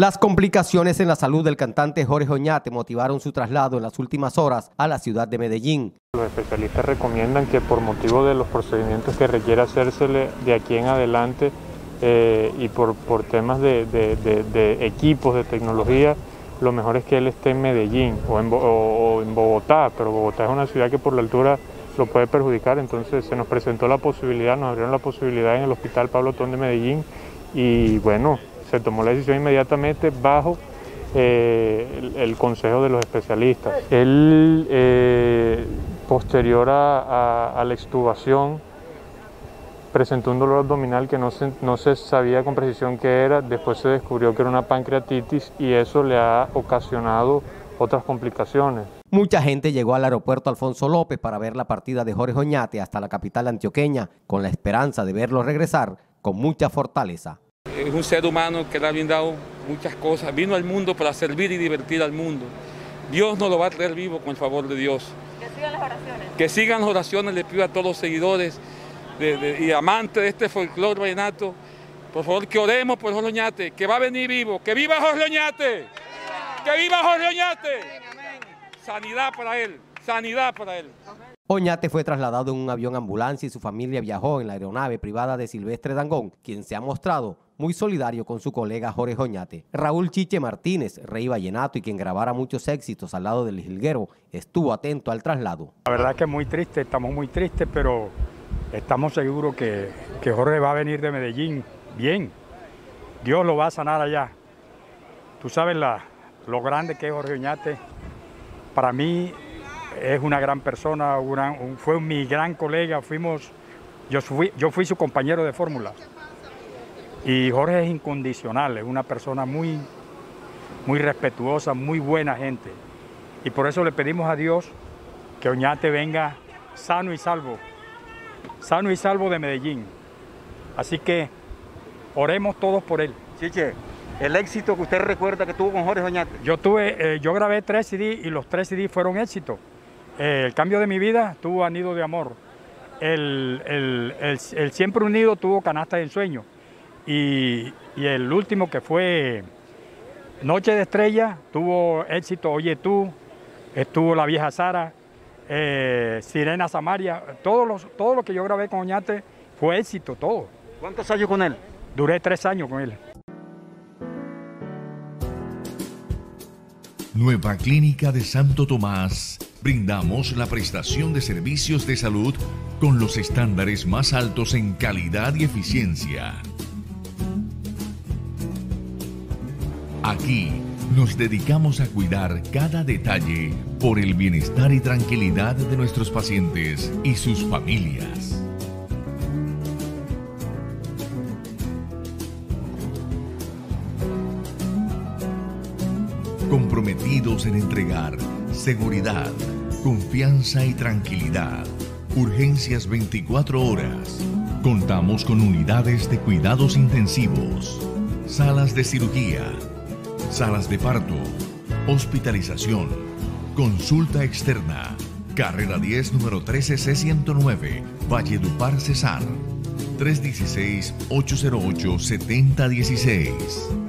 Las complicaciones en la salud del cantante Jorge Oñate motivaron su traslado en las últimas horas a la ciudad de Medellín. Los especialistas recomiendan que por motivo de los procedimientos que requiere hacérsele de aquí en adelante y por temas de equipos, de tecnología, lo mejor es que él esté en Medellín o en Bogotá, pero Bogotá es una ciudad que por la altura lo puede perjudicar, entonces se nos presentó la posibilidad, nos abrieron la posibilidad en el Hospital Pablo Tón de Medellín y bueno, se tomó la decisión inmediatamente bajo el consejo de los especialistas. Él, posterior a la extubación, presentó un dolor abdominal que no se sabía con precisión qué era, después se descubrió que era una pancreatitis y eso le ha ocasionado otras complicaciones. Mucha gente llegó al aeropuerto Alfonso López para ver la partida de Jorge Oñate hasta la capital antioqueña, con la esperanza de verlo regresar con mucha fortaleza. Es un ser humano que le ha brindado muchas cosas, vino al mundo para servir y divertir al mundo. Dios nos lo va a traer vivo con el favor de Dios. Que sigan las oraciones. Que sigan las oraciones, le pido a todos los seguidores y amantes de este folclore vallenato, por favor que oremos por Jorge Oñate, que va a venir vivo, que viva Jorge Oñate, que viva Jorge Oñate. Sanidad para él, sanidad para él. Oñate fue trasladado en un avión ambulancia y su familia viajó en la aeronave privada de Silvestre Dangond, quien se ha mostrado muy solidario con su colega Jorge Oñate. Raúl Chiche Martínez, rey vallenato y quien grabara muchos éxitos al lado del jilguero, estuvo atento al traslado. La verdad que muy triste, estamos muy tristes, pero estamos seguros que Jorge va a venir de Medellín bien. Dios lo va a sanar allá. Tú sabes lo grande que es Jorge Oñate. Para mí es una gran persona, fue mi gran colega, yo fui su compañero de fórmula. Y Jorge es incondicional, es una persona muy respetuosa, muy buena gente. Y por eso le pedimos a Dios que Oñate venga sano y salvo de Medellín. Así que oremos todos por él. Chiche, el éxito que usted recuerda que tuvo con Jorge Oñate. Yo grabé 3 CD y los 3 CD fueron éxitos. El cambio de mi vida tuvo Anido de Amor. El Siempre Unido tuvo Canasta de Ensueño. Y el último, que fue Noche de Estrella, tuvo éxito Oye Tú, estuvo La Vieja Sara, Sirena Samaria. Todo lo que yo grabé con Oñate fue éxito, todo. ¿Cuántos años con él? Duré 3 años con él. Nueva Clínica de Santo Tomás. Brindamos la prestación de servicios de salud con los estándares más altos en calidad y eficiencia. Aquí nos dedicamos a cuidar cada detalle por el bienestar y tranquilidad de nuestros pacientes y sus familias. Comprometidos en entregar seguridad, confianza y tranquilidad. Urgencias 24 horas. Contamos con unidades de cuidados intensivos, salas de cirugía, salas de parto, hospitalización, consulta externa. Carrera 10, número 13C109, Valledupar, Cesar. 316-808-7016.